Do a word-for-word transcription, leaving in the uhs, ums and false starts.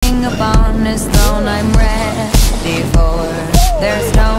king upon his throne I'm ready for. There's no